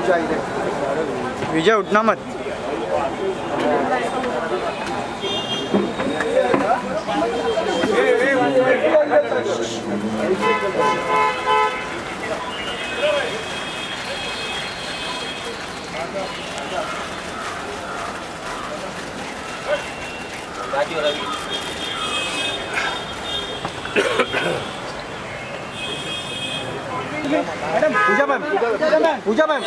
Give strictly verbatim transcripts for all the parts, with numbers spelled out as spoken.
विजय उठना मत। Madam Pooja ma'am, Pooja ma'am,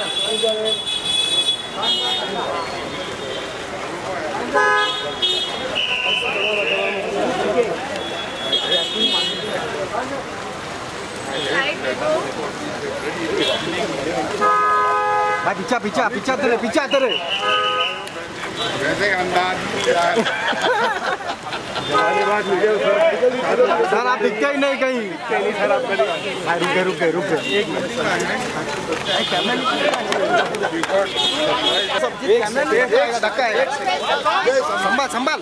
भाई पीछा पीछा पीछा तेरे पीछा तेरे सर आप दिखते ही नहीं कहीं। रुके रुके रुके धक्का है। संभाल संभाल।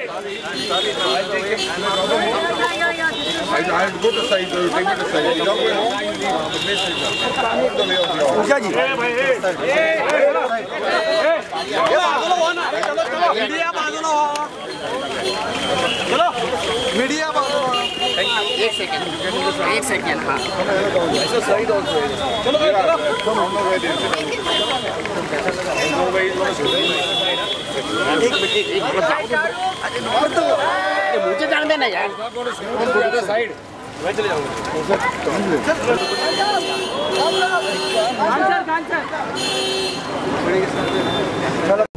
पूजा जी मीडिया बाजूला हो, चलो मीडिया बाजूला। एक सेकंड एक सेकंड हाँ ऐसा साइड ऑल्सो चलो एक मिनट एक मुझे जान देना यार साइड मैं चले जाऊंगा। चलो